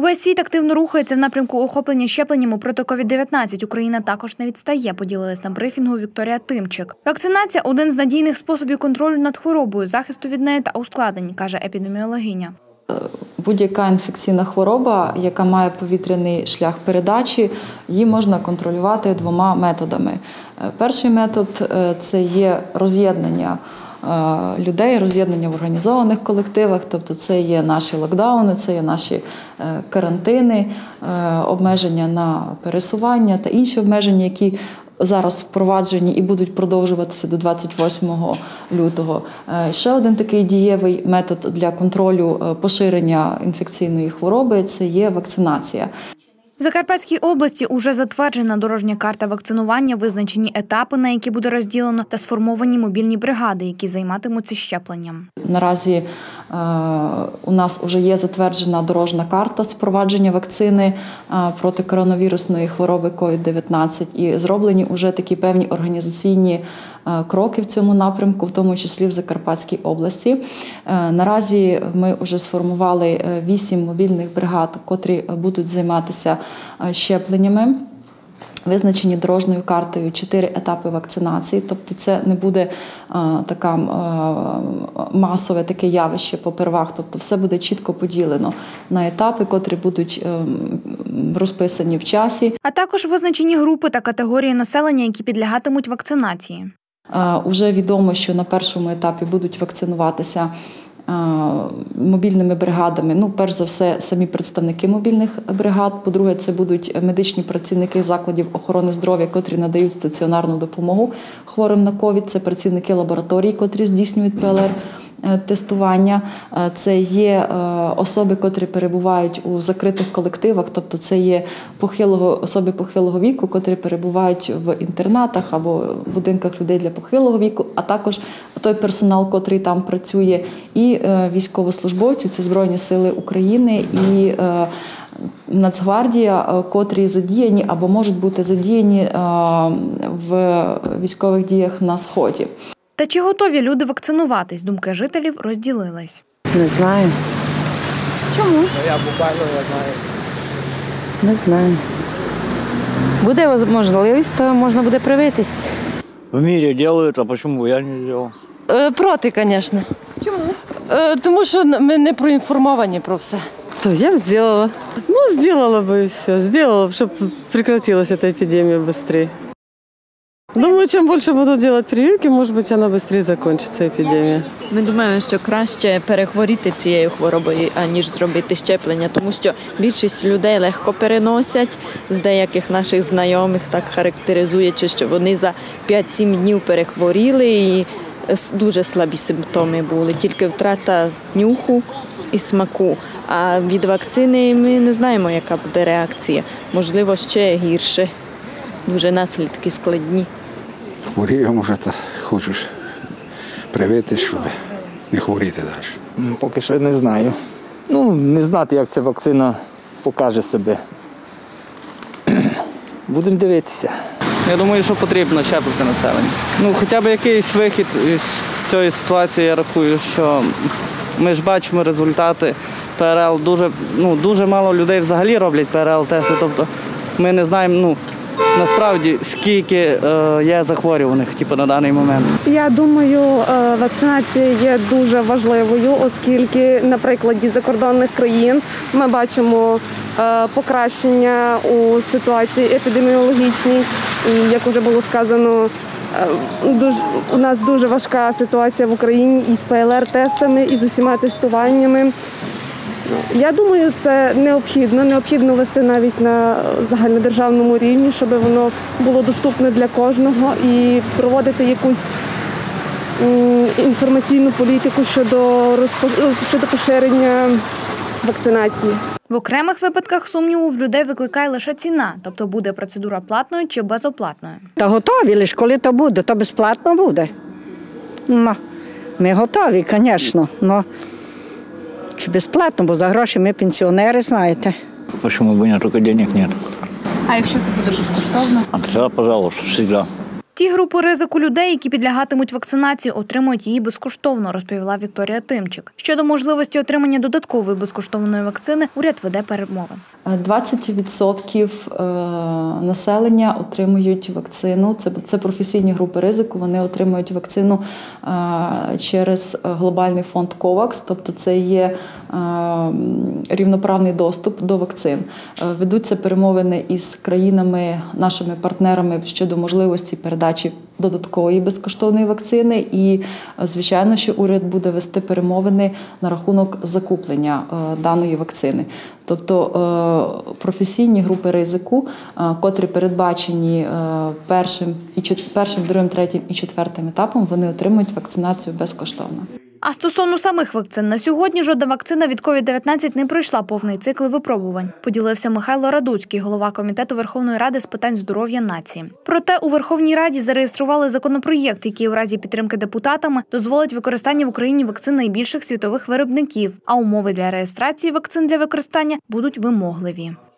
Увесь світ активно рухається в напрямку охоплення щепленнями проти COVID-19. Україна також не відстає, поділилась на брифінгу Вікторія Тимчик. Вакцинація – один з надійних способів контролю над хворобою, захисту від неї та ускладнень, каже епідеміологиня. Будь-яка інфекційна хвороба, яка має повітряний шлях передачі, її можна контролювати двома методами. Перший метод – це є роз'єднання людей, роз'єднання в організованих колективах, тобто це є наші локдауни, це є наші карантини, обмеження на пересування та інші обмеження, які зараз впроваджені і будуть продовжуватися до 28 лютого. Ще один такий дієвий метод для контролю поширення інфекційної хвороби – це є вакцинація. В Закарпатській області уже затверджена дорожня карта вакцинування, визначені етапи, на які буде розділено, та сформовані мобільні бригади, які займатимуться щепленням. Наразі у нас вже є затверджена дорожня карта з впровадження вакцини проти коронавірусної хвороби COVID-19 і зроблені вже такі певні організаційні кроки в цьому напрямку, в тому числі в Закарпатській області. Наразі ми вже сформували 8 мобільних бригад, котрі будуть займатися щепленнями. Визначені дорожньою картою 4 етапи вакцинації, тобто це не буде таке масове таке явище попервах, тобто все буде чітко поділено на етапи, котрі будуть розписані в часі. А також визначені групи та категорії населення, які підлягатимуть вакцинації. Уже відомо, що на першому етапі будуть вакцинуватися мобільними бригадами, перш за все, самі представники мобільних бригад, по-друге, це будуть медичні працівники закладів охорони здоров'я, котрі надають стаціонарну допомогу хворим на ковід, це працівники лабораторій, котрі здійснюють ПЛР-тестування, це є особи, котрі перебувають у закритих колективах, тобто це є особи похилого віку, котрі перебувають в інтернатах або в будинках людей для похилого віку, а також той персонал, котрий там працює, і військовослужбовці, це Збройні Сили України і Нацгвардія, котрі задіяні або можуть бути задіяні в військових діях на Сході. Та чи готові люди вакцинуватись? Думки жителів розділились. Не знаю. Чому? Я буквально не знаю. Не знаю. Буде можливість, то можна буде привитись. В мире делают, а почему я не делал? Проти, звісно. Чому? Тому що ми не проінформовані про все. То я б зробила. Зробила б і все. Зробила, щоб прекратилась ця епідемія швидше. Думаю, чим більше будуть робити прививки, може бути, вона швидше закінчиться епідемія. Ми думаємо, що краще перехворіти цією хворобою, аніж зробити щеплення, тому що більшість людей легко переносять. З деяких наших знайомих так характеризується, що вони за 5-7 днів перехворіли і дуже слабі симптоми були, тільки втрата нюху і смаку. А від вакцини ми не знаємо, яка буде реакція. Можливо, ще гірше. Дуже наслідки складні. Хворію, може, хочу привити, щоб не хворіти далі. Поки що не знаю. Не знати, як ця вакцина покаже себе. Будемо дивитися. Я думаю, що потрібно щепити населення. Хоча б якийсь вихід з цієї ситуації, я рахую, що ми ж бачимо результати ПРЛ. Дуже мало людей взагалі роблять ПРЛ-тести, тобто ми не знаємо, насправді, скільки є захворюваних на даний момент. Я думаю, вакцинація є дуже важливою, оскільки на прикладі закордонних країн ми бачимо покращення у ситуації епідеміологічній. І, як вже було сказано, у нас дуже важка ситуація в Україні із ПЛР-тестами, і з усіма тестуваннями. Я думаю, це необхідно вести навіть на загальнодержавному рівні, щоб воно було доступне для кожного і проводити якусь інформаційну політику щодо поширення вакцинації. В окремих випадках сумніву в людей викликає лише ціна, тобто буде процедура платною чи безоплатною. Та готові, лише коли то буде, то безплатно буде. Ми готові, звісно, чи безплатно, бо за гроші ми пенсіонери, знаєте. Почему бы нет, только денег нет. А якщо це буде безкоштовно? А тогда, пожалуйста, всегда. Ті групи ризику людей, які підлягатимуть вакцинації, отримують її безкоштовно, розповіла Вікторія Тимчик. Щодо можливості отримання додаткової безкоштовної вакцини, уряд веде перемовини. 20% населення отримують вакцину. Це професійні групи ризику. Вони отримують вакцину через глобальний фонд COVAX, тобто це є рівноправний доступ до вакцин. Ведуться перемовини із країнами, нашими партнерами щодо можливості передачі додаткової безкоштовної вакцини. І, звичайно, що уряд буде вести перемовини на рахунок закуплення даної вакцини. Тобто професійні групи ризику, котрі передбачені першим, другим, третім і четвертим етапом, вони отримують вакцинацію безкоштовно. А стосовно самих вакцин, на сьогодні жодна вакцина від COVID-19 не пройшла повний цикл випробувань, поділився Михайло Радуцький, голова Комітету Верховної Ради з питань здоров'я нації. Проте у Верховній Раді зареєстрували законопроєкт, який у разі підтримки депутатами дозволить використання в Україні вакцин найбільших світових виробників, а умови для реєстрації вакцин для використання будуть вимогливі.